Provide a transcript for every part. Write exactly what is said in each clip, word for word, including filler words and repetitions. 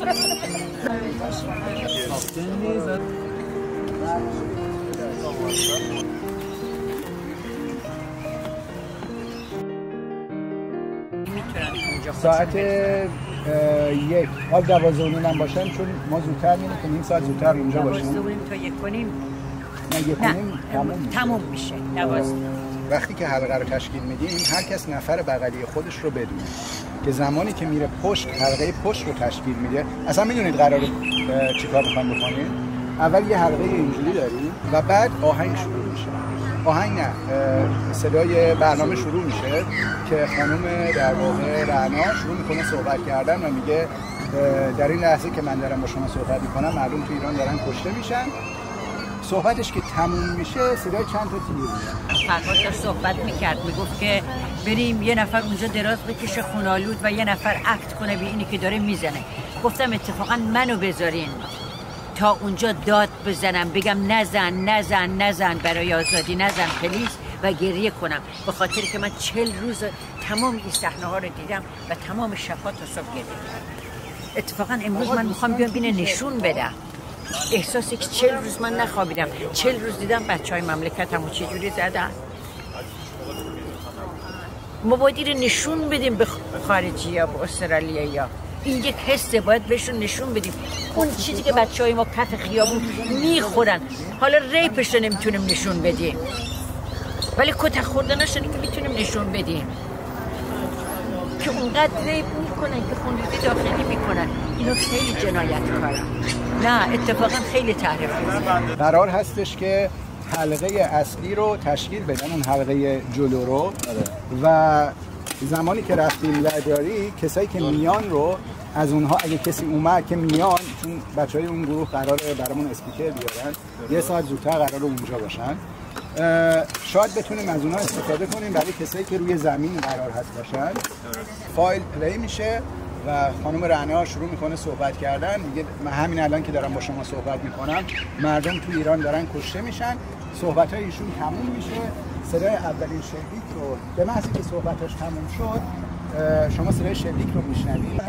ساعت یک حال دوازده و نیم هم باشن چون ما زودتر می‌ریم نیم ساعت زودتر اونجا باشیم. دوازده و نیم تا یک و نیم نه یک و نیم تموم تموم میشه. دوازده. وقتی که حلقه رو تشکیل میدیم هر کس نفر بغلی خودش رو بدونه که زمانی که میره پشت حلقه پشت رو تشکیل میده. اصلا میدونید قراره چیکار می‌خوایم بکنیم؟ اول یه حلقه اینجوری داریم و بعد آهنگ شروع میشه. آهنگ نه صدای برنامه شروع میشه که خانم در واقع رعنا شروع میکنه صحبت کردن و میگه در این لحظه که من دارم با شما صحبت میکنم مردم تو ایران دارن کشته میشن. صحبتش که تموم میشه صدای چند تا تیر میاد. فرهاد داشت صحبت میکرد میگفت که بریم یه نفر اونجا دراز بکشه خونالود و یه نفر اکت کنه به اینی که داره میزنه. گفتم اتفاقا منو بذارین تا اونجا داد بزنم بگم نزن نزن نزن برای آزادی نزن پلیس و گریه کنم به خاطر که من چهل روز تمام این صحنه ها رو دیدم و تمام شب‌ها تا صبح گریه کردم. اتفاقا امروز من میخوام بیام بینه نشون بدم احساسی که چهل روز من نخوابیدم، چهل روز دیدم بچه های مملکتمو چجوری زدن. ما باید این نشون بدیم به خارجی یا به استرالیا یا این یک حسه باید بهشون نشون بدیم. اون چیزی که بچه های ما کف خیابون میخورن حالا ریپش رو نمیتونیم نشون بدیم ولی کتک خوردنش که میتونیم نشون بدیم که اونقدر ریپ میکنن که خونریزی داخلی میکنن. اینو خیلی جنایت کارن. نه اتفاقا خیلی تعریف میکنن. قرار هستش که حلقه اصلی رو تشکیل بدن اون حلقه جلو رو و زمانی که رفتیم لایبرری کسایی که میان رو از اونها اگه کسی اومد که میان چون بچهای اون گروه قراره برامون اسپیکر بیارن یه ساعت زودتر قراره اونجا باشن شاید بتونیم از اونها استفاده کنیم برای کسایی که روی زمین قرار هست باشن. فایل پلی میشه و خانم رعنا شروع میکنه صحبت کردن. میگه من همین الان که دارم با شما صحبت میکنم مردم تو ایران دارن کشته میشن. صحبت های ایشون تموم میشه. صدای اولین شلیک رو به محضی که صحبتاش تموم شد شما صدای شلیک رو میشنوید.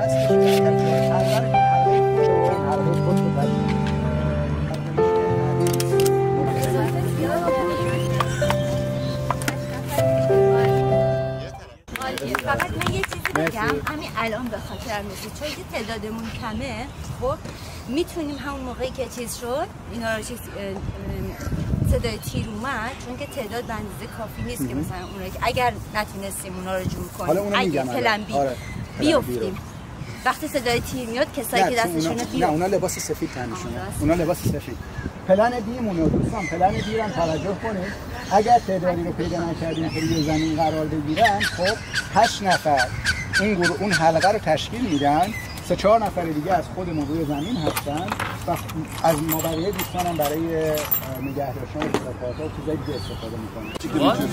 فقط من یه چیزی بگم همین الان به خاطر میشه چون که تعدادمون کمه خب میتونیم همون موقعی که چیز شد اینا رو چیز صدای تیر اومد چون که تعداد به اندازه کافی نیست که مثلا اونایی که اگر نتونستیم اونا رو جمع کنیم اگه پلن بی آره. بیافتیم وقتی صدای تیر میاد کسایی که دستشون نه اونا لباس سفید تنشونه اونا لباس سفید. پلن بی مونو دوستان پلن بی رو توجه کنید. اگر تعدادی رو پیدا نکردیم که روی زمین قرار بگیرن خب هشت نفر اون گروه اون حلقه رو تشکیل میدن. سه چهار نفر دیگه از خودمون روی زمین هستن و از ما بقیه دوستانم برای نگه داشتن اطلاعات و چیزای دیگه استفاده میکنن.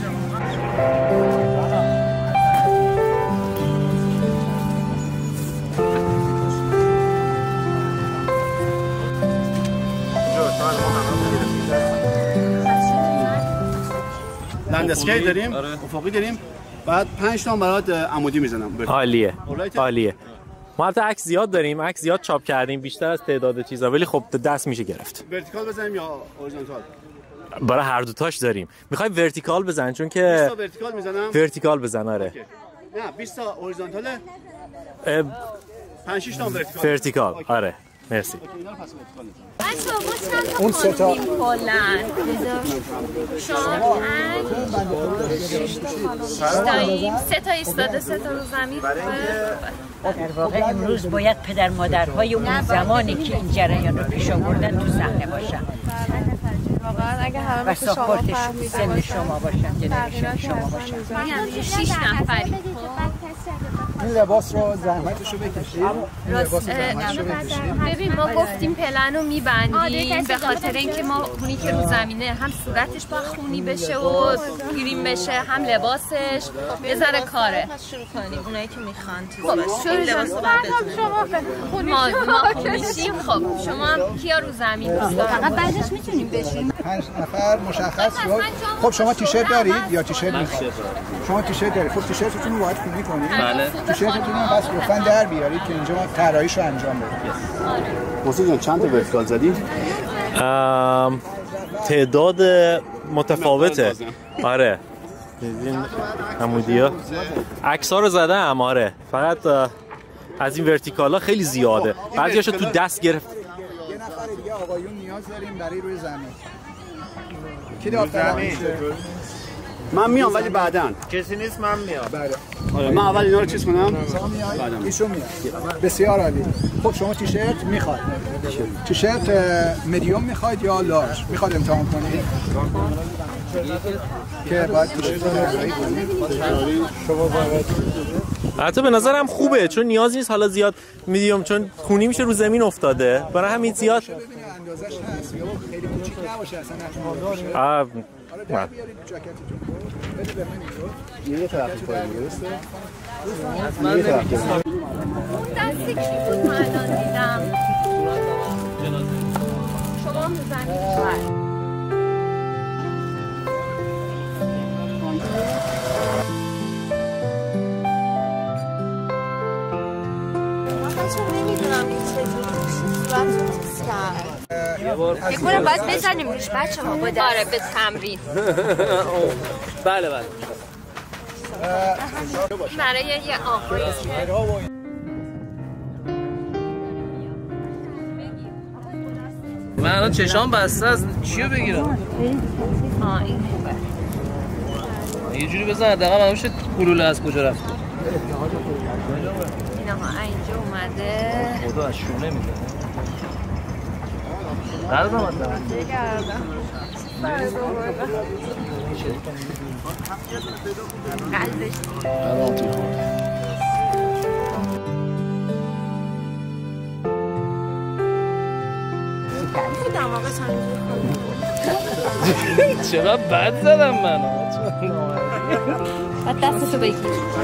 لندسکیپ داریم، افقی داریم، بعد پنج تا برات عمودی میزنم. عالیه. عالیه. ما البته عکس زیاد داریم، عکس زیاد چاپ کردیم بیشتر از تعداد چیزا ولی خب دست میشه گرفت. ورتیکال بزنیم یا هوریزونتال؟ برای هر دو تاش داریم. میخوای ورتیکال بزن چون که بیست تا ورتیکال میزنم. ورتیکال بزن آره. نه بیست تا هوریزونتاله. پنج شش تا ورتیکال. ورتیکال آره. مرسی. اون سه تا پلن شما سه تا ایستاده سه تا رو زمین. در واقع امروز باید پدر مادرهای اون زمانی که این جریان رو پیش آوردن تو صحنه باشن و ساپورتش سن شما باشن جنریشن شما باشن. شش نفری این لباس رو زحمتش رو بکشید. این لباس زحمتش رو بکشید. ببین ما گفتیم پلن رو میبندیم به خاطر اینکه ما خونی که رو زمینه هم صورتش با خونی بشه و گریم بشه هم لباسش یه ذره کاره. شروع کنیم اونایی که میخوان خب شروع لباس رو ما ما میشیم. خب شما هم کیا رو زمین فقط بعدش میتونیم بشیم. پنج نفر مشخص شد. خب شما تیشرت دارید یا تیشرت میخواید؟ شما تیشرت دارید. خب تیشرتتون رو باید خونی کنید. بله. تیشرتتون رو بس لطفاً در بیارید که اینجا ما طراحیشو انجام بدیم. محسن جان چند تا ورتیکال زدی؟ تعداد متفاوته. آره این عمودی‌ها عکس‌ها رو زدم. آره فقط از این ورتیکالا خیلی زیاده. بعضیاشو تو دست گرفت. یه نفر دیگه آقایون نیاز داریم برای روی زمین. کی داوطلب میشه؟ من میام ولی بعداً. کسی نیست من میام. بله. من اول اینا رو چیز کنم. بعداً ایشون میاد. بسیار عالی. خب شما تیشرت میخواید؟ تیشرت مدیوم میخواید یا لارج؟ میخواید امتحان کنید؟ که باید تیشرت شما باید حتی به نظرم خوبه چون نیاز نیست حالا زیاد میدیوم چون خونی میشه رو زمین افتاده برای همین زیاد اندازش هست یا خیلی کوچیک نباشه اصلا نتونه آه حالا در بیارید جاکتتون بده به من اینو یه طرف پایین درسته اون دستی کی بود من الان دیدم شما میزنید میکنم باید بزنیم روش بچه ها با داره به تمرین بله بله برای یه آقایی من الان چشام بسته است چیو بگیرم؟ آه این خوبه یه جوری بزن دقیقا معلوم شد گلوله از کجا رفت این آقا اینجا اومده خدا از شونه میده قلب هم هست قلبش چرا بد زدم منو بعد دستشو بگیر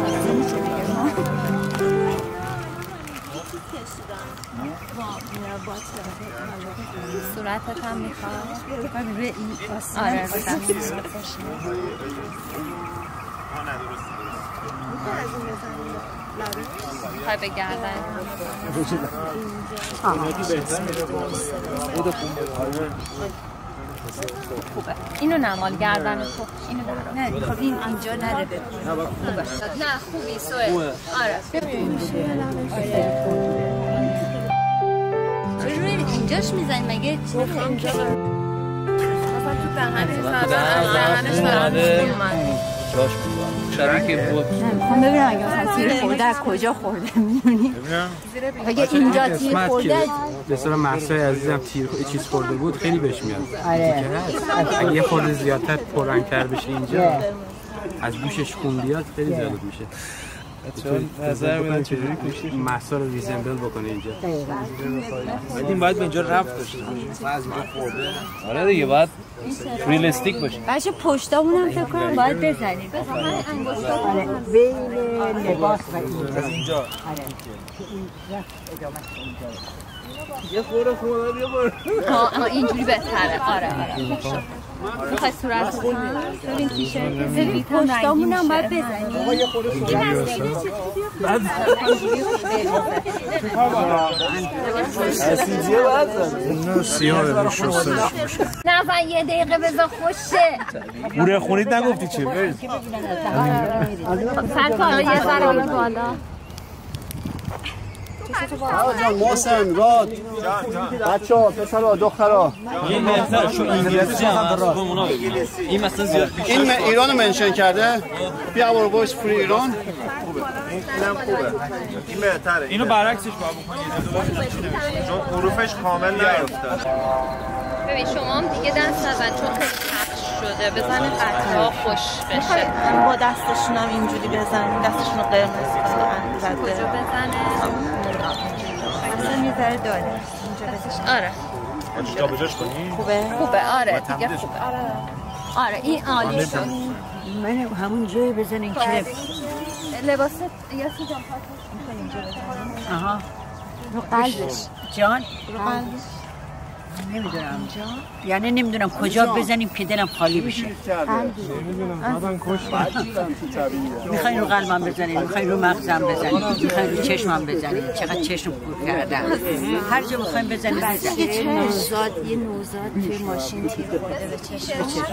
صورتت هم میخواد آره خواهی به گردن خوبه اینو نمال گردن تو اینو در نه خب این اینجا نره ببین خوبه نه خوبی سوه آره چجوری اینجاش میزنی مگه چی اینجا مثلا تو دهنش دهنش برای جاش بود شبیه که بود میخوام ببینم اگه مثلا تیر خورده از کجا خورده میدونی اگه اینجا تیر خورده مثلا محسای عزیزم تیر چیز خورده بود خیلی بهش میاد آره اگه یه خورده زیادتر پررنگ‌تر بشه اینجا از گوشش خون بیاد خیلی زیاد میشه چون نظر میدن چجوری کوشش محسا رو ریزنبل بکنه اینجا بدیم باید به اینجا رفت داشته باشیم از اینجا خورده آره دیگه باید ریلستیک باشه بچه پشتامون هم فکر کنم باید بزنیم بزن من انگشتامون بین لباس و اینجا اینجا آره این رفت ادامت اینجا یه خورده خورده بیا بار ها اینجوری بهتره آره آره میخوای صورت رو ببین تیشرت ببین پشتامون هم باید بزنیم آقا یه خورده نه سیاه شستش نه فن یه دقیقه بذار خوشه بوره خونید نگفتی چه برید سر تا یه ذره بیا بالا آقا جان محسن راد بچه ها پسرها دخترها یه مهتر شو انگلیسی هم این مثلا زیاد این ایران رو منشن کرده بیا برو باش فری ایران اینم خوبه این بهتره اینو برعکسش باید بکنید چون حروفش کامل نیفتاد ببین شما هم دیگه دست نزن چون خیلی پخش شده بزن قطعا خوش بشه با دستشون هم اینجوری بزن دستشون رو قرمز کنن کجا بزنه اصلا میذاره داره آره جا بجاش کنی؟ خوبه؟ خوبه آره دیگه خوبه آره این عالی شد من همون جای بزنین که لباست یا سی جان پاک میخوای اینجا بزنیم آها رو قلبش جان رو قلبش نمیدونم یعنی نمیدونم کجا بزنیم که دلم خالی بشه. نمیدونم زدن کشت. میخواین رو قلبم بزنین، میخواین رو مغزم بزنین، میخواین رو چشمم بزنین، چقدر چشم کور کردم. هر جا میخواین بزنین بزنین. یه نوزاد یه نوزاد توی ماشین تیر بده به چشم.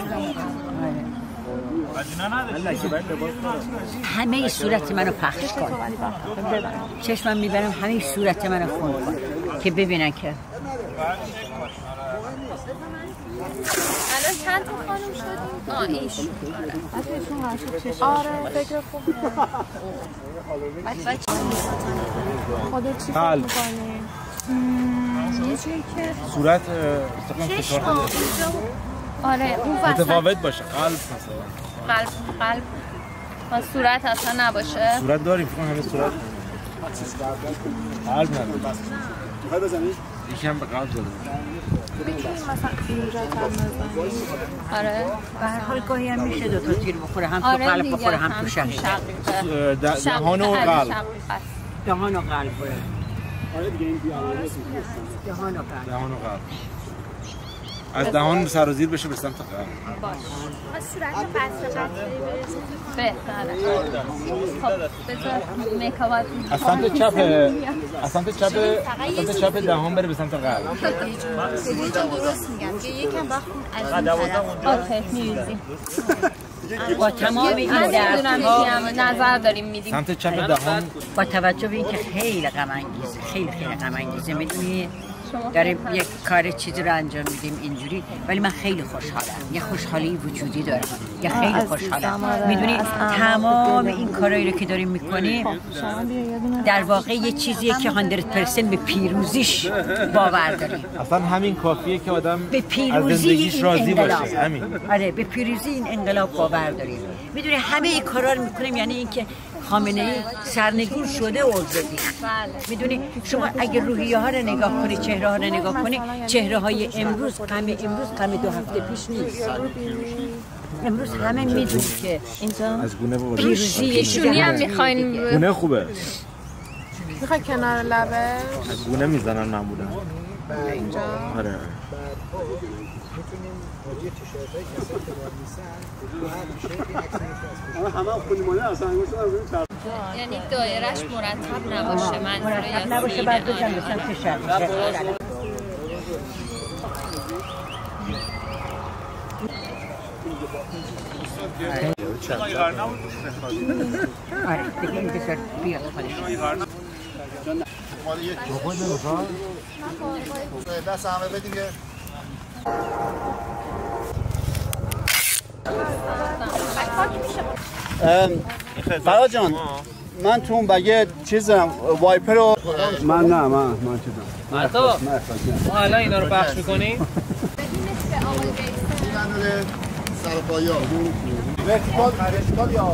همه صورت منو پخش کن. چشمم میبرم همه صورت منو خون کن که ببینن که الان چند تا خانم شدیم؟ آه ایش آره فکر خوبه. خدا چی فکر میکنی؟ یه جایی که صورت استقلام فشار بده. آره اون وسط متفاوت باشه. قلب مثلا قلب قلب و صورت اصلا نباشه. صورت داریم فکر همه صورت قلب نداره. میخوای بزنی؟ یکم به قلب زده. میتونیم مثلا اینجا تم بزنیم. آره به هر حال گاهی هم میشه دو تا تیر بخوره، هم تو قلب بخوره هم تو شقیقه. دهان و قلب. دهان و قلب. آره دیگه این بیان دهان و قلب. دهان و قلب. از دهان سرازیر بشه به سمت قلب. باش. از صورت بسته قطعی بهتره. خب بذار میکاوات از سمت چپ از سمت چپ از سمت چپ دهان بره به سمت قلب. درست میگم که یکم با خون از این طرف. اوکی میریزیم. با تمام این دردها نظر داریم میدیم سمت چپ دهان. با توجه به اینکه خیلی غم انگیزه، خیلی خیلی غم انگیزه، میدونی داریم یک کار چیزی رو انجام میدیم اینجوری، ولی من خیلی خوشحالم. یه خوشحالی وجودی دارم. یه خیلی خوشحالم. میدونی تمام این کارهایی رو که داریم میکنیم در واقع یه چیزیه که صد درصد به پیروزیش باور داریم. اصلا همین کافیه که آدم به پیروزی این راضی باشه. همین. آره به پیروزی این انقلاب باور داریم. میدونی همه این کارا رو میکنیم یعنی اینکه خامنه ای سرنگون شده اوزدی. میدونی شما اگه روحیه ها رو نگاه کنی، چهره ها رو نگاه کنی، چهره های امروز غم امروز غم دو هفته پیش نیست. امروز همه میدونی که از گونه بود. پیروزی شونی هم میخواین گونه خوبه. میخوای کنار لبه از گونه میزنن معمولا اینجا. آره یعنی دایرهش مرتب نباشه، مرتب نباشه بعد بزن به سمت شرق. آره دیگه این بسر بیاد خودش. دست همه بدیم که فراد جان من تو اون بگه چیزم وایپر رو من نه من من چیزم مرتا ما الان اینا رو پخش میکنیم سرپایا ورتیکال ورتیکال یا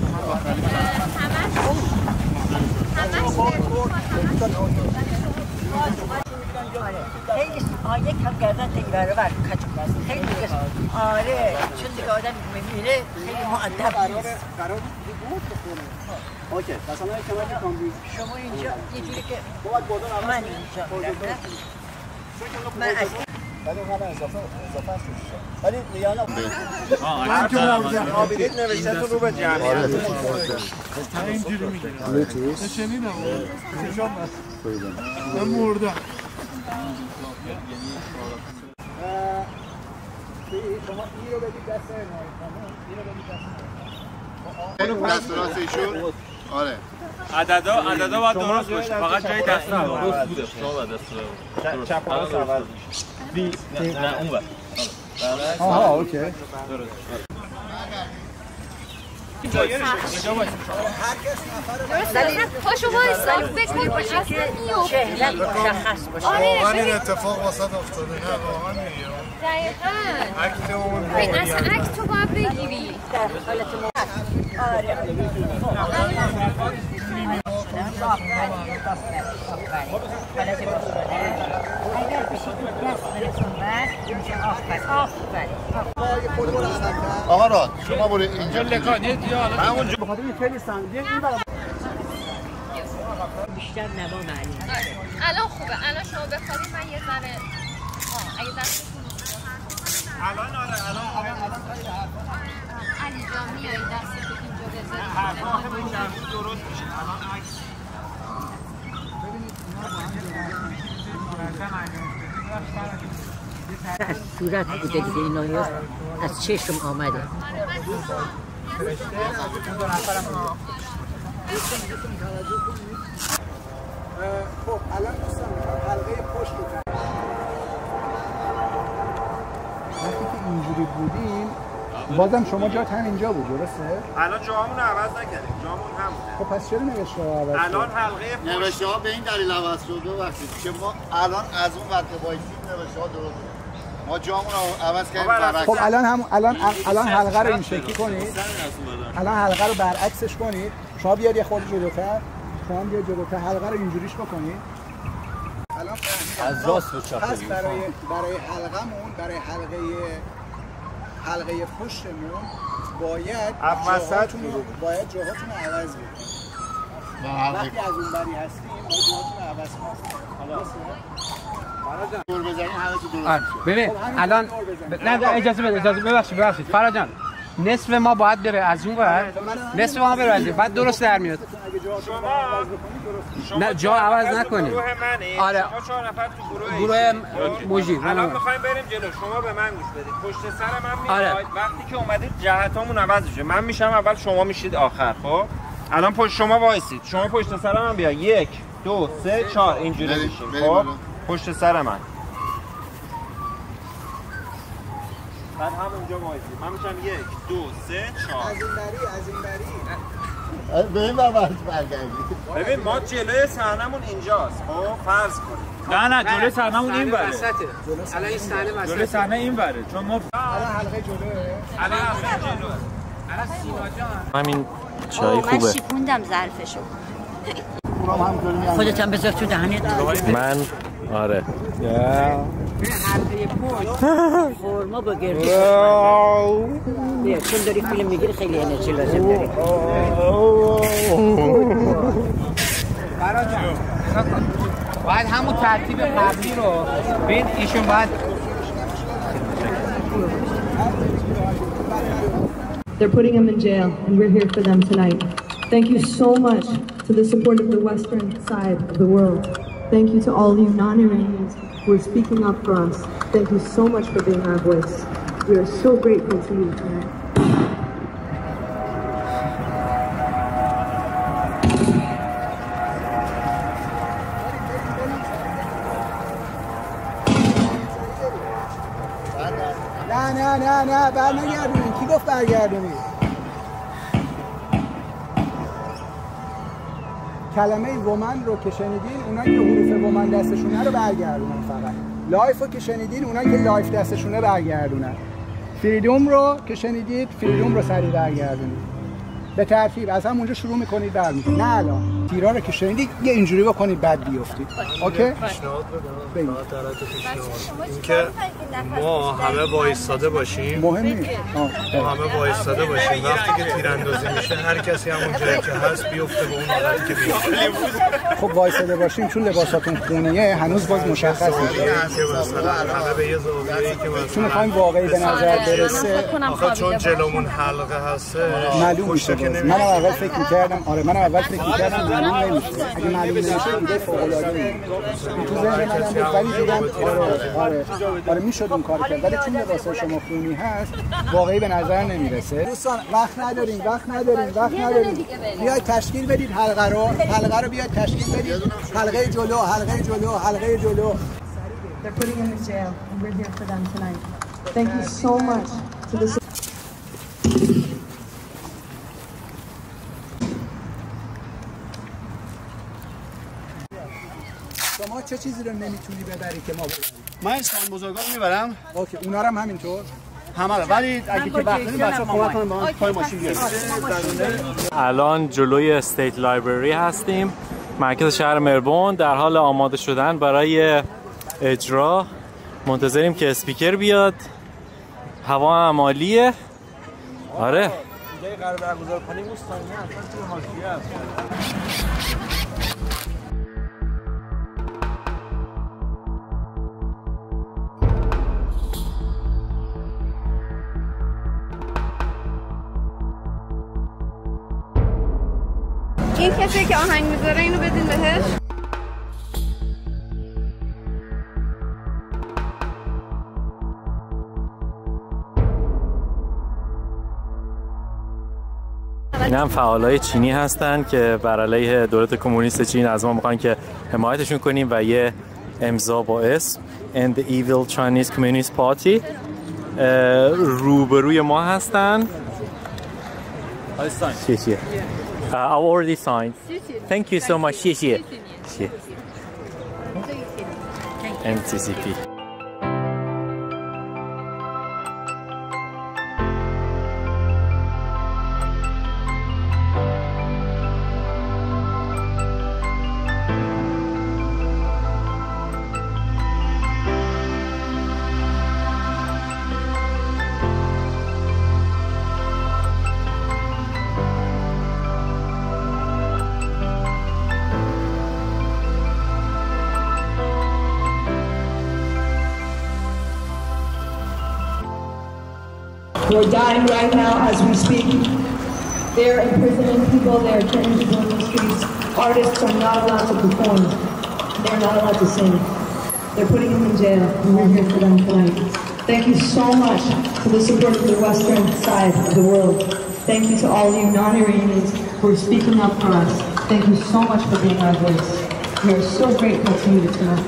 خیلی آیه کم گردن تیبره بر کچک است. خیلی دیگه آره چون دیگه آدم میمیره خیلی مؤدب نیست. اوکی مثلا کمک کامبیوتر شما اینجا یه جوری که من اینجا من از ولی اون همه اضافه اضافه است ولی میانه من تو آبیدید نوشته تو رو به جمعی اینجوری میگه شنیدم من مردم شما این رو بدید دست این رو دست راست ایشون آره عددا عددا باید درست باشه فقط جای دست درست بوده شما باید دست چپ راست اول بی نه اون بر آها اوکی پاشو وایسا فکر کن اصلا چهره مشخص باشه. واقعا این اتفاق واسط افتاده نه واقعا دقیقاً اکتمون اصلا اکتو باید بگیری در حالت آره اگر بشید دست برسون بر میشه آفر آفر آقا راد شما برو اینجا لکانیت یا همون جو بخاطر این خیلی سنگیه این برای بیشتر نوا معنی الان خوبه الان شما بخوابید من یه ذره الان آره الان الان علی جان میای دستت اینجا بذاری حرفا آخه به این درست درست میشه الان عکس از صورت بوده دیگه اینا از چشم آمده. خب الان دوستان حلقه پشت رو وقتی که اینجوری بودیم بازم شما جات هم اینجا بود درسته؟ الان جامون عوض نکردیم جامون همونه. خب پس چرا نوشته ها عوض شد؟ الان حلقه نوشته ها به این دلیل عوض شده وقتی که ما الان از اون وقت وایسیم نوشته ها درست ما جامون رو عوض کردیم برعکس. خب الان هم الان الان حلقه رو این شکلی کنید. الان حلقه رو برعکسش کنید. شما بیاد یه خورده جلوتر. شما بیاد جلوتر حلقه رو اینجوریش بکنید. الان از راست به چپ پس برای برای حلقمون برای حلقه حلقه پشتمون باید جاهاتون رو باید جاهاتون رو عوض کنید. وقتی از اون بری هستیم باید جاهاتون رو عوض کنید. دور بزنیم همه چی درست میشه. ببین الان نه اجازه بده اجازه ببخشید ببخشید فراد جان نصف ما باید بره از اون ور نصف ما بره از این بعد درست در میاد. نه جا عوض نکنید. گروه منی. آره. شما چهار نفر تو گروه گروه موجی. الان می‌خوایم بریم جلو شما به من گوش بدید. پشت سر من میاد. آره. وقتی که اومدید جهتامون عوض میشه. من میشم اول شما میشید آخر خب. الان پشت شما وایسید. شما پشت سر من بیا. یک، دو، سه، چهار اینجوری میشیم. خب پشت سر من. بعد همونجا وایسید. من میشم یک، دو، سه، چهار. از این بری از این بری به این بابت برگردید. ببین ما جلوی صحنمون اینجاست. خب فرض کنید. نه نه جلوی صحنمون این بره. الان این صحنه وسط. جلوی صحنه این بره چون ما الان حلقه جلوه. الان حلقه جلوه. الان سینا جان همین چای خوبه. من شکوندم ظرفشو. خودت هم بذار تو دهنت. من آره حلقه پشت فرما با گردش بیا چون داری فیلم میگیری خیلی انرژی لازم داری. فراد جان باید همون ترتیب قبلی رو ببین ایشون باید They're putting them in jail, and we're here for them tonight. Thank you so much to the support of the western side of the world. Thank you to all you non-Iranians who are speaking up for us. Thank you so much for being our voice. We are so grateful to you tonight. نه نه نه نه برنگردونید. کی گفت برگردونید؟ کلمه وومن رو که شنیدین اونایی که حروف وومن دستشونه رو برگردونن فقط. لایف رو که شنیدین اونایی که لایف دستشونه برگردونن. فریدوم رو که شنیدید فریدوم رو سریع برگردونید. به ترتیب از همونجا شروع میکنید برمی‌گردید. نه الان تیرا رو که شنیدید یه اینجوری بکنید بعد بیافتید. اوکی؟ پیشنهاد بدم. اینکه ما همه وایستاده باشیم. مهم نیست. ما همه وایستاده باشیم. وقتی که تیراندازی میشه هر کسی همون جایی که هست بیفته به اون حالتی که بیفته. خب وایستاده باشیم چون لباساتون خونیه هنوز باز مشخص میشه. همه به یه زاویه‌ای که مثلا چون می‌خوایم واقعی به نظر برسه. آخه چون جلومون حلقه هست معلوم میشه. من اول فکر می‌کردم آره من اول فکر می‌کردم معلوم نمیشه. اگه معلوم نمیشه ایده فوق‌العاده میشه. تو ذهن منم بود ولی دیدم آره آره آره میشد اون کار کرد ولی چون لباس شما خونی هست واقعی به نظر نمیرسه. دوستان وقت نداریم وقت نداریم وقت نداریم. بیاید تشکیل بدید حلقه رو حلقه رو بیاید تشکیل بدید. حلقه جلو حلقه جلو حلقه جلو. They're putting them in jail, and we're here for them tonight. Thank you so much to the شما چه چیزی رو نمیتونی ببری که ما ببریم؟ من اسکان بزرگان میبرم. اوکی اونا رو هم همینطور؟ همه رو ولی اگه که وقت داریم بچه‌ها کمک کنن با من پای ماشین بیاریم. الان جلوی استیت لایبرری هستیم مرکز شهر ملبورن در حال آماده شدن برای اجرا. منتظریم که اسپیکر بیاد. هوا هم عالیه. آره اینجای قرار برگزار کنیم دوستان نه اصلا توی حاشیه است. این کسی که آهنگ میذاره اینو بدین بهش. این هم فعالای چینی هستن که بر علیه دولت کمونیست چین از ما میخوان که حمایتشون کنیم و یه امضا با اسم And the Evil Chinese Communist Party روبروی ما هستن. شیشی. I already signed. Thank you so much. شیشی. شیشی. M C C P. We're dying right now as we speak. They're imprisoning people, they're turning people in the streets. Artists are not allowed to perform. They're not allowed to sing. They're putting them in jail, and we're here for them tonight. Thank you so much for the support of the western side of the world. Thank you to all you non-Iranians who are speaking up for us. Thank you so much for being our voice. We are so grateful to you tonight.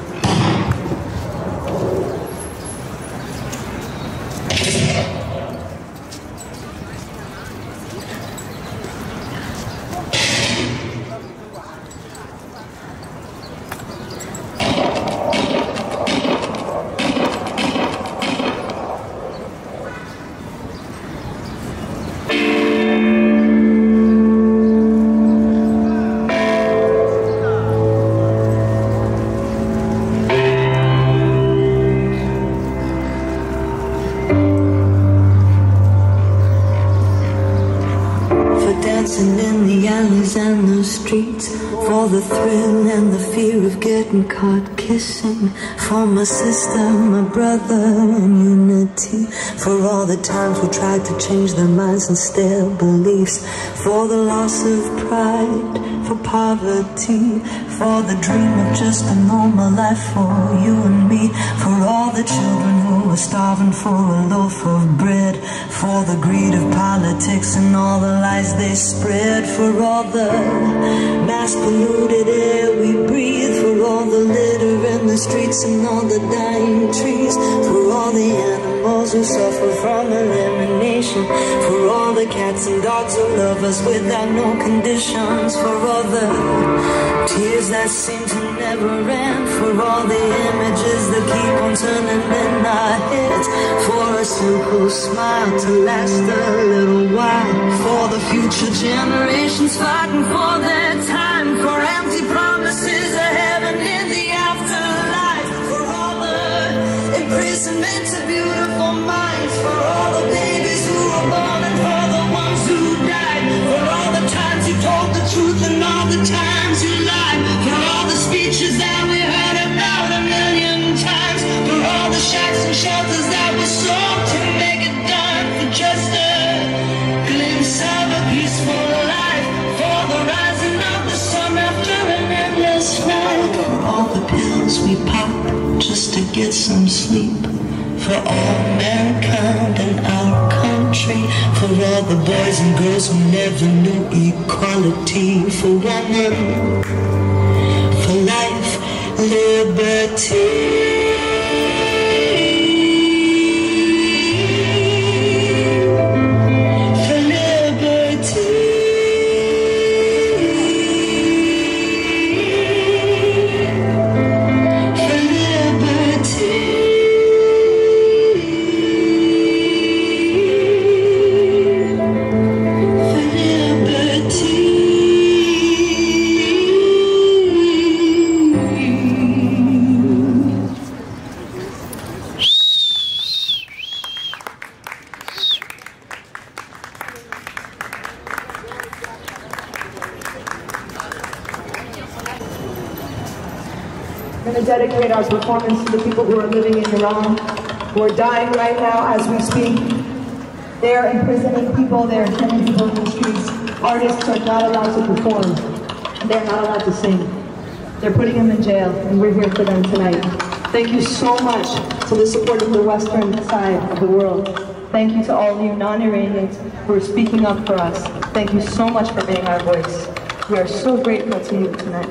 For the thrill and the fear of getting caught kissing, for my sister, my brother, and unity, for all the times we tried to change their minds and stale beliefs, for the loss of pride, for poverty, for the dream of just a normal life for you and me, for all the children who were starving for a loaf of bread, for the greed of politics and all the lies they spread, for all the mass polluted air we breathe, for all the litter in the streets and all the dying trees, for all the animals who suffer from elimination, for all the cats and dogs who love us without no conditions, for all the tears that seem to never end, for all the images that keep on turning in our heads, for a simple smile to last a little while, for the future generations fighting for their time, for empty promises of heaven in the afterlife, for all the imprisonment of beautiful minds, for all the babies who were born and for the ones who died, for all the times you told the truth and all the times you lied, for all the speeches that we heard about a million times, for all the shacks and shelters that were sold to make it done, for just a glimpse of a peaceful life, for the rising of the sun after an endless night, for all the pills we pop just to get some sleep, for all mankind in our country, for all the boys and girls who never knew equality, for women, for life, liberty. We're going to dedicate our performance to the people who are living in Iran, who are dying right now as we speak. They are imprisoning people, they are turning people in the streets. Artists are not allowed to perform. They're not allowed to sing. They're putting them in jail, and we're here for them tonight. Thank you so much to the support of the western side of the world. Thank you to all of you non-Iranians who are speaking up for us. Thank you so much for being our voice. We are so grateful to you tonight.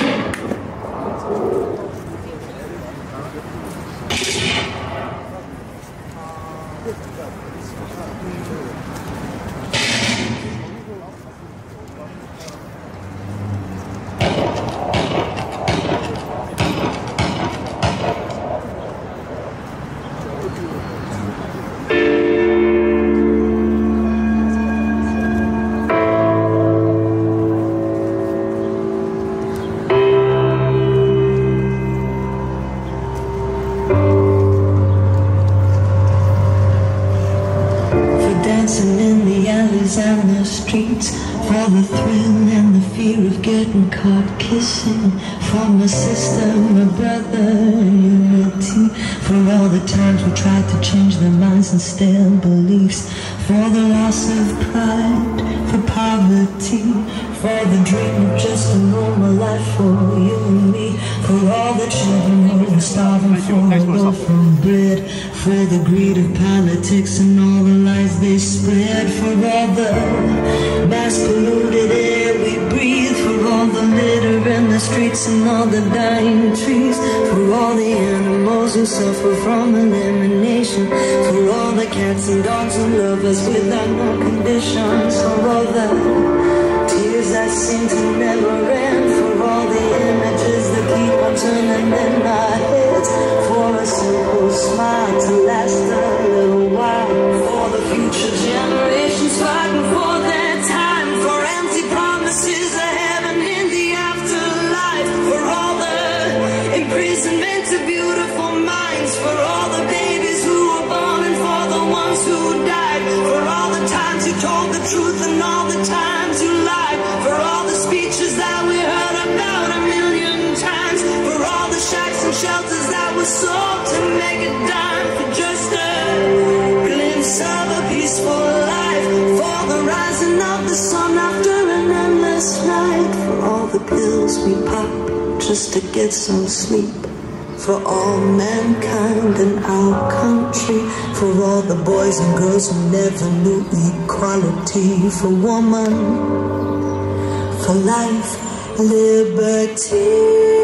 Dancing in the alleys and the streets, for the thrill and the fear of getting caught kissing, for my sister, my brother, and unity, for all the times we tried to change their minds and stale beliefs, for the loss of pride, for poverty, for the dream of just a normal life for you and me, for all the children who are starving for a loaf of bread, for the greed of politics and all the lies they spread, for all the mass polluted air we breathe, for all the litter in the streets and all the dying trees, for all the animals who suffer from elimination, for all the cats and dogs who love us without no conditions, for all the tears that seem to never end, for all the images that keep on turning in our heads, for a simple smile to last a little while, for the future generations fighting for their time, for empty promises of heaven in the afterlife, for all the imprisonment of beautiful minds, for all the babies who were born and for the ones who died, for all the times you told the truth and all the times you lied, for all the speeches that we heard about a million times, for all the shacks and shelters that were sold to make a dime, for just a glimpse of a peaceful life, for the rising of the sun after an endless night, for all the pills we pop just to get some sleep, for all mankind in our country, for all the boys and girls who never knew equality, for woman, for life, liberty.